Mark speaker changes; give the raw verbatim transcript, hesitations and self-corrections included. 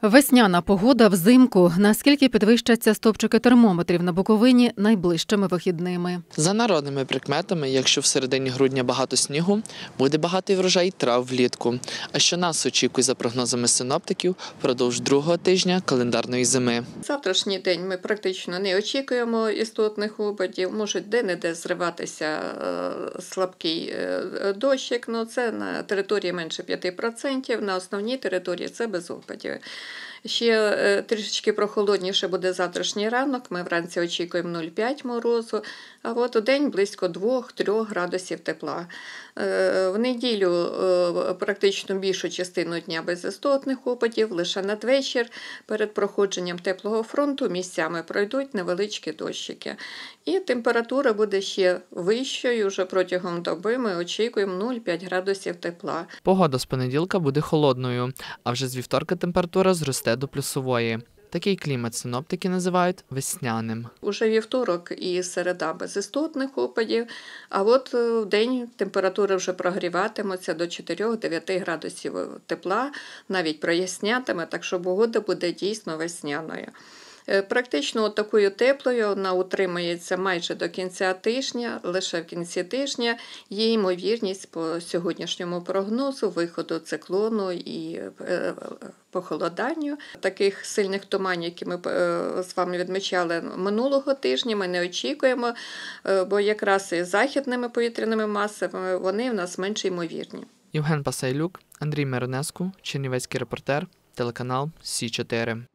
Speaker 1: Весняна погода взимку. Наскільки підвищаться стовпчики термометрів на Буковині найближчими вихідними?
Speaker 2: За народними прикметами, якщо в середині грудня багато снігу, буде багатий врожай трав влітку. А що нас очікує за прогнозами синоптиків впродовж другого тижня календарної зими?
Speaker 3: Завтрашній день ми практично не очікуємо істотних опадів. Можуть де-не-де зриватися слабкий дощик, але це на території менше п'яти відсотків, на основній території це без опадів. Ще трішечки прохолодніше буде завтрашній ранок, ми вранці очікуємо нуль цілих п'ять морозу, а от у день близько двох-трьох градусів тепла. В неділю практично більшу частину дня без істотних опадів, лише надвечір перед проходженням теплого фронту місцями пройдуть невеличкі дощики. І температура буде ще вищою, вже протягом доби ми очікуємо нуль цілих п'ять градусів тепла.
Speaker 2: Погода з понеділка буде холодною, а вже з вівторка температура зросте до плюсової. Такий клімат синоптики називають весняним.
Speaker 3: Уже вівторок і середа без істотних опадів, а от в день температура вже прогріватиметься до чотирьох-дев'яти градусів тепла, навіть прояснятиме, так що погода буде дійсно весняною. Практично такою теплою вона утримається майже до кінця тижня, лише в кінці тижня є ймовірність по сьогоднішньому прогнозу виходу циклону і похолоданню. Таких сильних туманів, які ми з вами відмічали минулого тижня, ми не очікуємо, бо якраз із західними повітряними масами вони в нас менш ймовірні.
Speaker 2: Євген Пасайлюк, Андрій Миронеску, Чернівецький репортер, телеканал Сі чотири.